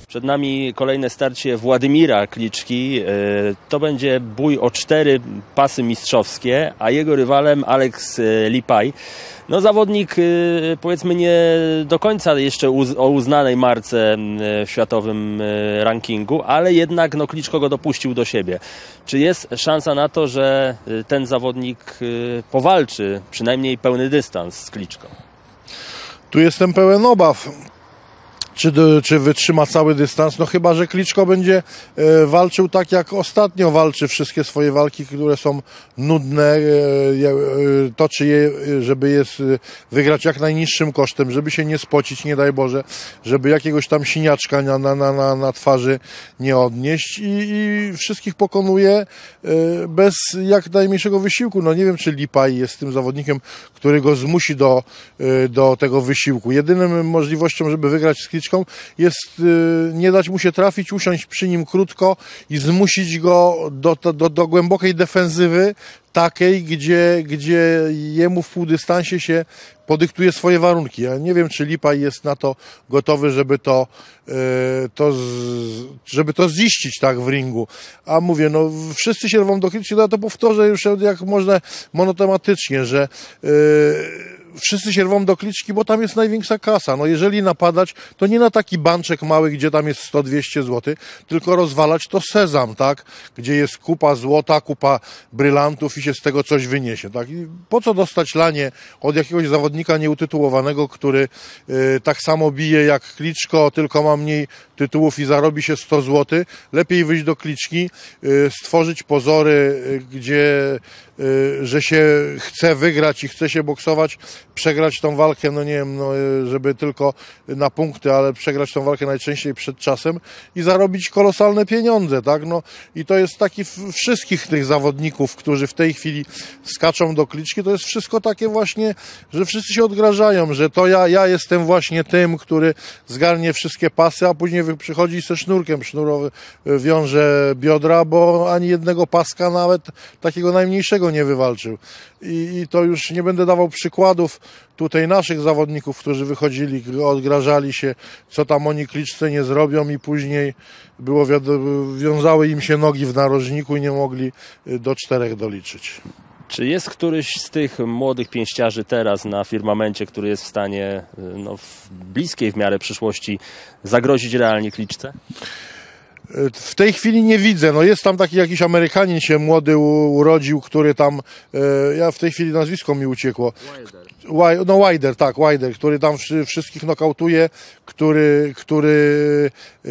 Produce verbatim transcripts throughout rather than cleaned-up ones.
Przed nami kolejne starcie Władimira Kliczki. To będzie bój o cztery pasy mistrzowskie, a jego rywalem Alex Lipaj. No zawodnik, powiedzmy, nie do końca jeszcze o uznanej marce w światowym rankingu, ale jednak no, Kliczko go dopuścił do siebie. Czy jest szansa na to, że ten zawodnik powalczy przynajmniej pełny dystans z Kliczką? Tu jestem pełen obaw. Czy, czy wytrzyma cały dystans? No chyba, że Kliczko będzie e, walczył tak, jak ostatnio walczy wszystkie swoje walki, które są nudne, e, e, toczy je, żeby je wygrać jak najniższym kosztem, żeby się nie spocić, nie daj Boże, żeby jakiegoś tam siniaczka na, na, na, na twarzy nie odnieść i, i wszystkich pokonuje e, bez jak najmniejszego wysiłku. No nie wiem, czy Lipaj jest tym zawodnikiem, który go zmusi do, e, do tego wysiłku. Jedyną możliwością, żeby wygrać z Kliczką, jest y, nie dać mu się trafić, usiąść przy nim krótko i zmusić go do, do, do głębokiej defensywy, takiej, gdzie, gdzie jemu w półdystansie się podyktuje swoje warunki. Ja nie wiem, czy Lipaj jest na to gotowy, żeby to, y, to, z, żeby to ziścić tak w ringu. A mówię, no wszyscy się rwą do Kliczki, ja to powtórzę już jak można monotematycznie, że y, wszyscy się rwą do Kliczki, bo tam jest największa kasa. No jeżeli napadać, to nie na taki banczek mały, gdzie tam jest sto dwieście złotych, tylko rozwalać to sezam, tak? Gdzie jest kupa złota, kupa brylantów i się z tego coś wyniesie, tak? I po co dostać lanie od jakiegoś zawodnika nieutytułowanego, który y, tak samo bije jak Kliczko, tylko ma mniej tytułów i zarobi się sto złotych. Lepiej wyjść do Kliczki, y, stworzyć pozory, y, gdzie y, że się chce wygrać i chce się boksować, przegrać tą walkę, no nie wiem, no, żeby tylko na punkty, ale przegrać tą walkę najczęściej przed czasem i zarobić kolosalne pieniądze, tak? No i to jest taki wszystkich tych zawodników, którzy w tej chwili skaczą do Kliczki, to jest wszystko takie właśnie, że wszyscy się odgrażają, że to ja, ja jestem właśnie tym, który zgarnie wszystkie pasy, a później przychodzi i ze sznurkiem sznurowy wiąże biodra, bo ani jednego paska nawet takiego najmniejszego nie wywalczył. I, i to już nie będę dawał przykładów tutaj naszych zawodników, którzy wychodzili, odgrażali się, co tam oni Kliczce nie zrobią i później było wiązały im się nogi w narożniku i nie mogli do czterech doliczyć. Czy jest któryś z tych młodych pięściarzy teraz na firmamencie, który jest w stanie no, w bliskiej w miarę przyszłości zagrozić realnie Kliczce? W tej chwili nie widzę. No jest tam taki jakiś Amerykanin się młody urodził, który tam, e, ja w tej chwili nazwisko mi uciekło. Wilder. No Wilder, tak, Wilder, który tam wszystkich nokautuje, który, który e,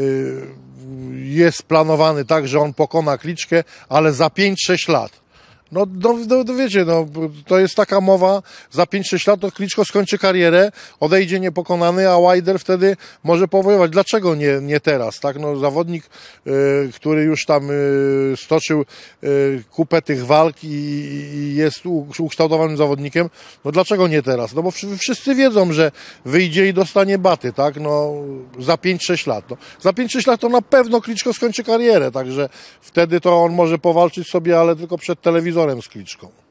jest planowany tak, że on pokona Kliczkę, ale za pięć sześć lat. No, no, no wiecie, no, to jest taka mowa, za pięć sześć lat to Kliczko skończy karierę, odejdzie niepokonany, a Wilder wtedy może powojować. Dlaczego nie, nie teraz, tak? No, zawodnik, y, który już tam y, stoczył y, kupę tych walk i, i jest u, ukształtowanym zawodnikiem, no dlaczego nie teraz? No bo wszyscy wiedzą, że wyjdzie i dostanie baty, tak? No, za pięć sześć lat. No, za pięć sześć lat to na pewno Kliczko skończy karierę, także wtedy to on może powalczyć sobie, ale tylko przed telewizorem z Kliczką.